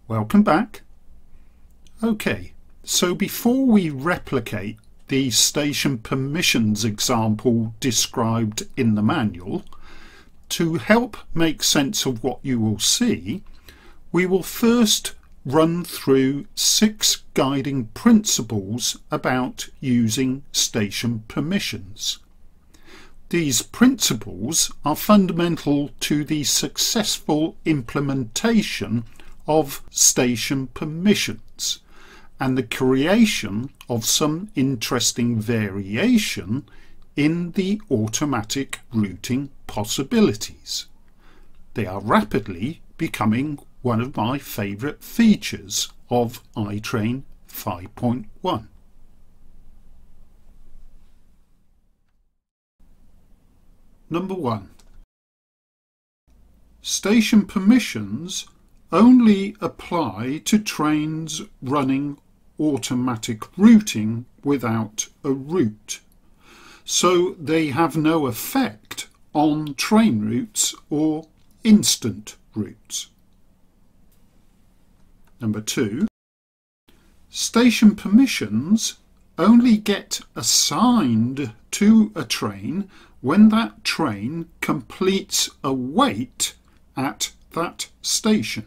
Welcome back. Okay, so before we replicate the station permissions example described in the manual, to help make sense of what you will see, we will first run through 6 guiding principles about using station permissions. These principles are fundamental to the successful implementation of station permissions and the creation of some interesting variation in the automatic routing possibilities. They are rapidly becoming one of my favourite features of iTrain 5.1. Number 1. Station permissions only apply to trains running automatic routing without a route, so they have no effect on train routes or instant routes. Number 2. Station permissions only get assigned to a train when that train completes a wait at that station.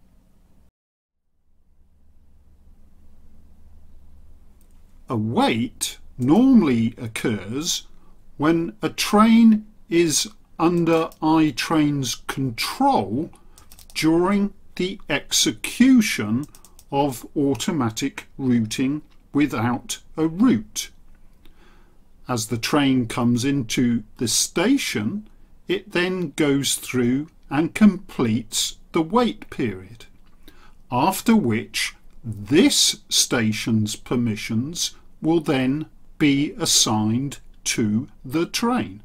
A wait normally occurs when a train is under iTrain's control during the execution of automatic routing without a route. As the train comes into the station, it then goes through and completes the wait period, after which this station's permissions will then be assigned to the train.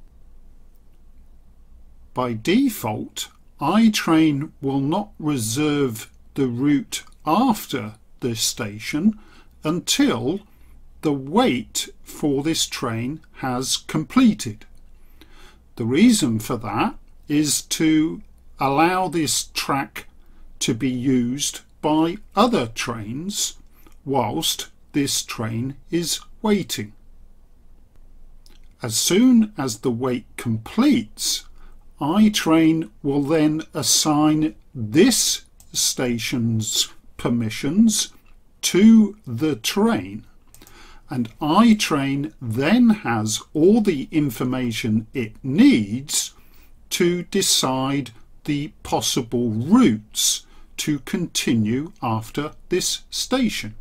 By default, iTrain will not reserve the route after this station until the wait for this train has completed. The reason for that is to allow this track to be used by other trains whilst this train is waiting. As soon as the wait completes, iTrain will then assign this station's permissions to the train, and iTrain then has all the information it needs to decide the possible routes to continue after this station.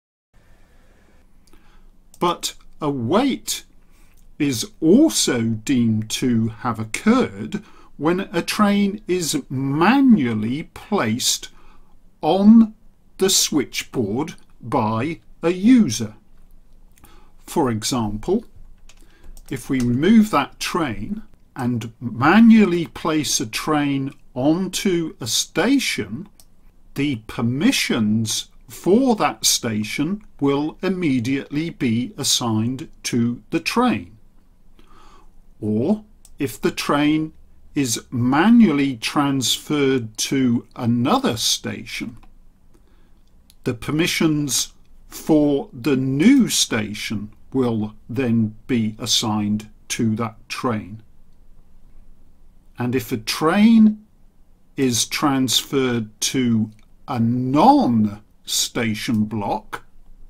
But a wait is also deemed to have occurred when a train is manually placed on the switchboard by a user. For example, if we remove that train and manually place a train onto a station, the permissions for that station will immediately be assigned to the train. Or if the train is manually transferred to another station, the permissions for the new station will then be assigned to that train. And if a train is transferred to a non-station block,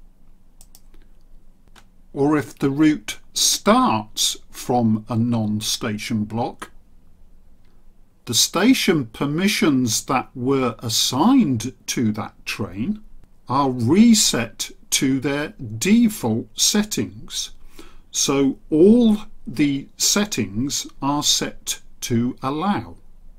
or if the route starts from a non-station block, the station permissions that were assigned to that train are reset to their default settings. So all the settings are set to allow.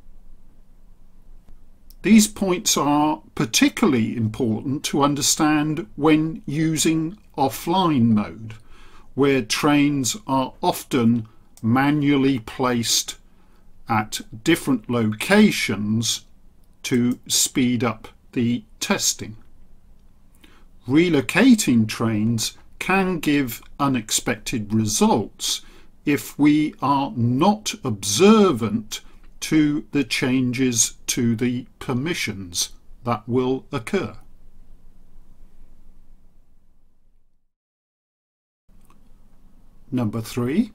These points are particularly important to understand when using offline mode, where trains are often manually placed at different locations to speed up the testing. Relocating trains can give unexpected results if we are not observant to the changes to the permissions that will occur. Number 3.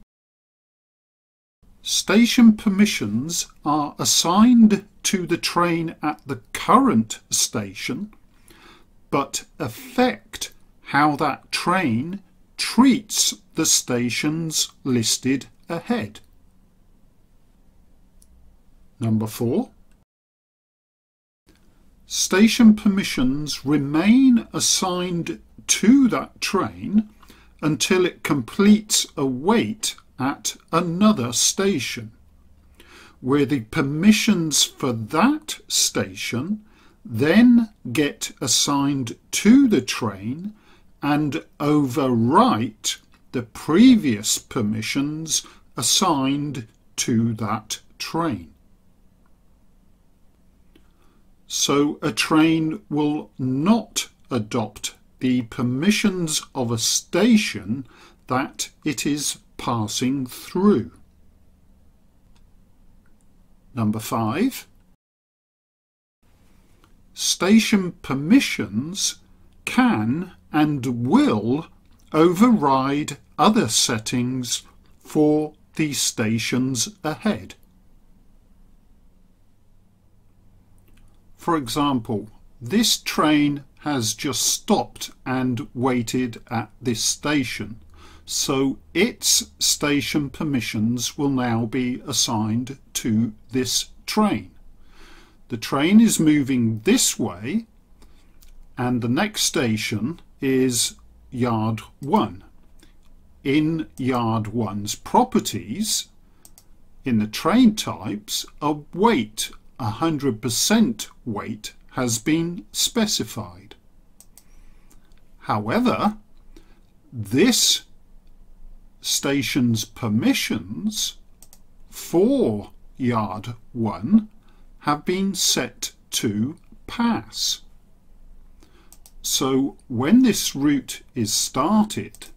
Station permissions are assigned to the train at the current station, but affect how that train treats the stations listed ahead. Number 4. Station permissions remain assigned to that train until it completes a wait at another station, where the permissions for that station then get assigned to the train and overwrite the previous permissions assigned to that train. So a train will not adopt the permissions of a station that it is passing through. Number 5. Station permissions can and will override other settings for the stations ahead. For example, this train has just stopped and waited at this station, so its station permissions will now be assigned to this train. The train is moving this way and the next station is Yard 1. In Yard 1's properties, in the train types, a weight, 100% weight, has been specified. However, this station's permissions for Yard 1 have been set to pass. So when this route is started,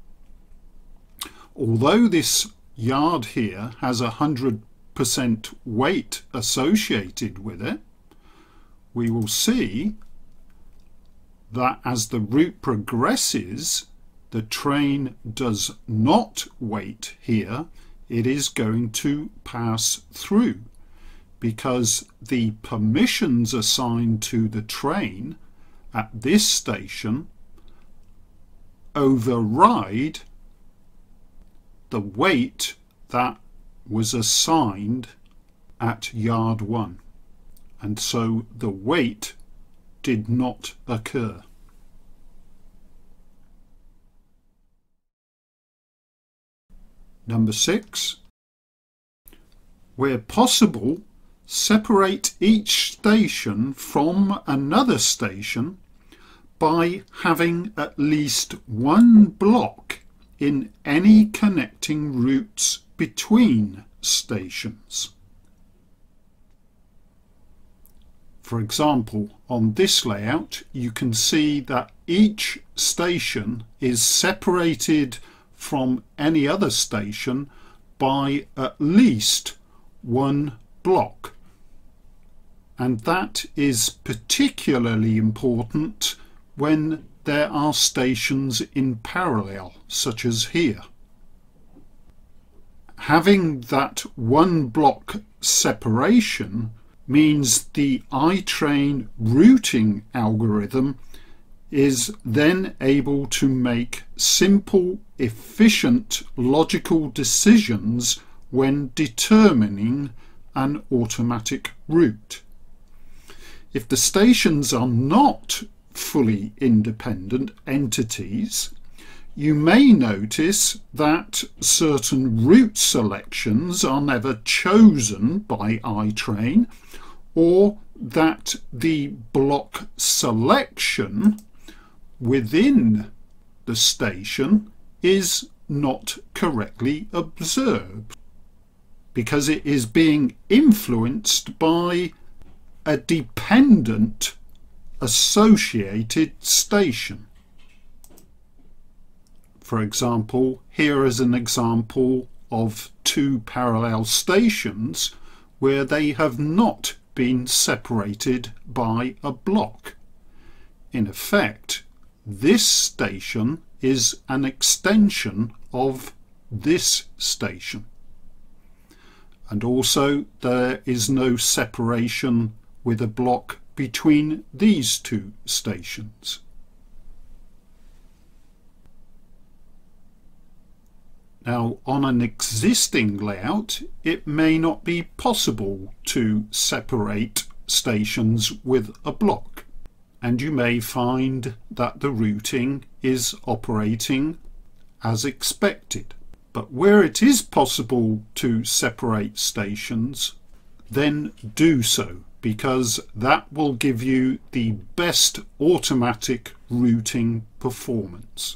although this yard here has 100% weight associated with it, we will see that as the route progresses, the train does not wait here. It is going to pass through because the permissions assigned to the train at this station override the weight that was assigned at Yard 1, and so the wait did not occur. Number 6. Where possible, separate each station from another station by having at least one block in any connecting routes between stations. For example, on this layout you can see that each station is separated from any other station by at least one block, and that is particularly important when there are stations in parallel, such as here. Having that one block separation means the iTrain routing algorithm is then able to make simple, efficient, logical decisions when determining an automatic route. If the stations are not fully independent entities, you may notice that certain route selections are never chosen by iTrain, or that the block selection within the station is not correctly observed because it is being influenced by a dependent associated station. For example, here is an example of two parallel stations where they have not been separated by a block. In effect, this station is an extension of this station. And also there is no separation with a block between these two stations. Now, on an existing layout, it may not be possible to separate stations with a block, and you may find that the routing is operating as expected. But where it is possible to separate stations, then do so, because that will give you the best automatic routing performance.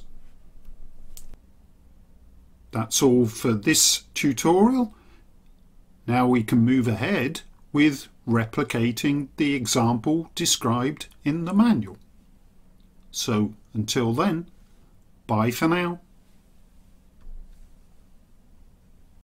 That's all for this tutorial. Now we can move ahead with replicating the example described in the manual. So until then, bye for now.